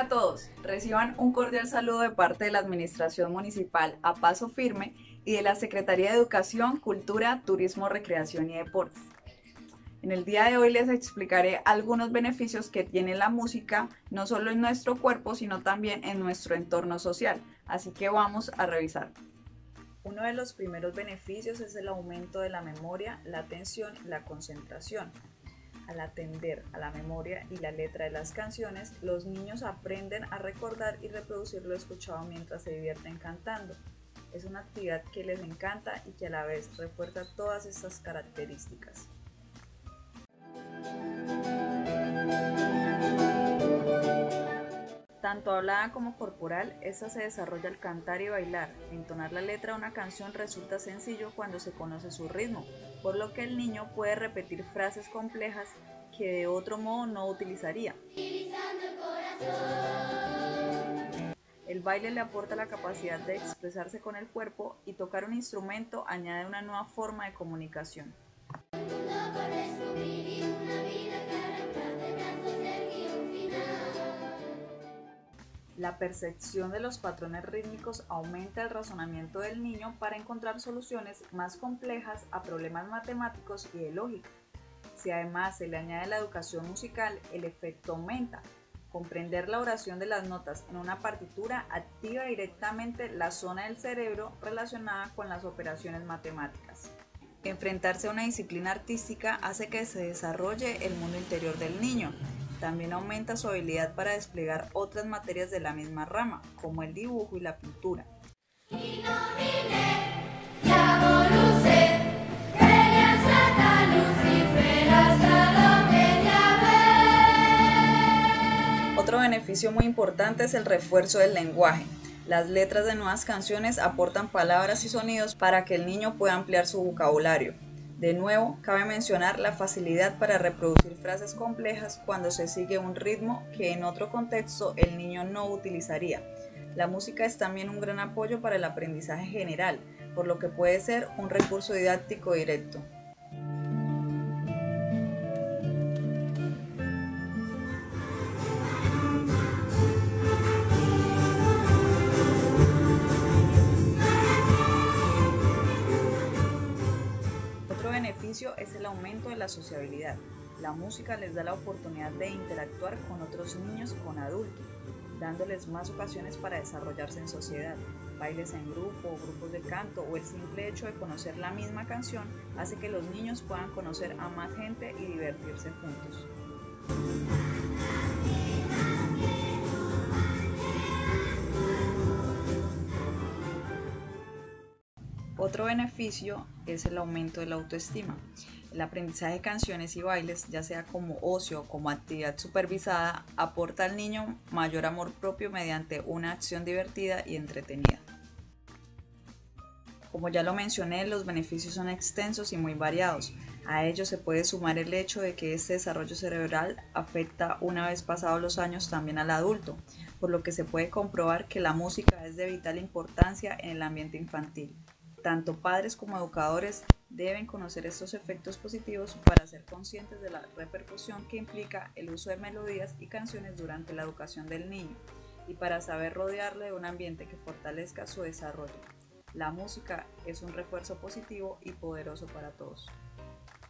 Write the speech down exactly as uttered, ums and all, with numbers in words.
a todos, reciban un cordial saludo de parte de la Administración Municipal A Paso Firme y de la Secretaría de Educación, Cultura, Turismo, Recreación y Deportes. En el día de hoy les explicaré algunos beneficios que tiene la música, no solo en nuestro cuerpo, sino también en nuestro entorno social, así que vamos a revisar. Uno de los primeros beneficios es el aumento de la memoria, la atención y la concentración. Al atender a la memoria y la letra de las canciones, los niños aprenden a recordar y reproducir lo escuchado mientras se divierten cantando. Es una actividad que les encanta y que a la vez refuerza todas estas características. Tanto hablada como corporal, esta se desarrolla al cantar y bailar. Entonar la letra de una canción resulta sencillo cuando se conoce su ritmo, por lo que el niño puede repetir frases complejas que de otro modo no utilizaría. El baile le aporta la capacidad de expresarse con el cuerpo y tocar un instrumento añade una nueva forma de comunicación. La percepción de los patrones rítmicos aumenta el razonamiento del niño para encontrar soluciones más complejas a problemas matemáticos y de lógica. Si además se le añade la educación musical, el efecto aumenta. Comprender la oración de las notas en una partitura activa directamente la zona del cerebro relacionada con las operaciones matemáticas. Enfrentarse a una disciplina artística hace que se desarrolle el mundo interior del niño. También aumenta su habilidad para desplegar otras materias de la misma rama, como el dibujo y la pintura. Otro beneficio muy importante es el refuerzo del lenguaje. Las letras de nuevas canciones aportan palabras y sonidos para que el niño pueda ampliar su vocabulario. De nuevo, cabe mencionar la facilidad para reproducir frases complejas cuando se sigue un ritmo que en otro contexto el niño no utilizaría. La música es también un gran apoyo para el aprendizaje general, por lo que puede ser un recurso didáctico directo. Beneficio es el aumento de la sociabilidad. La música les da la oportunidad de interactuar con otros niños y con adultos, dándoles más ocasiones para desarrollarse en sociedad. Bailes en grupo, grupos de canto o el simple hecho de conocer la misma canción hace que los niños puedan conocer a más gente y divertirse juntos. Otro beneficio es el aumento de la autoestima. El aprendizaje de canciones y bailes, ya sea como ocio o como actividad supervisada, aporta al niño mayor amor propio mediante una acción divertida y entretenida. Como ya lo mencioné, los beneficios son extensos y muy variados. A ello se puede sumar el hecho de que este desarrollo cerebral afecta una vez pasados los años también al adulto, por lo que se puede comprobar que la música es de vital importancia en el ambiente infantil. Tanto padres como educadores deben conocer estos efectos positivos para ser conscientes de la repercusión que implica el uso de melodías y canciones durante la educación del niño y para saber rodearle de un ambiente que fortalezca su desarrollo. La música es un refuerzo positivo y poderoso para todos.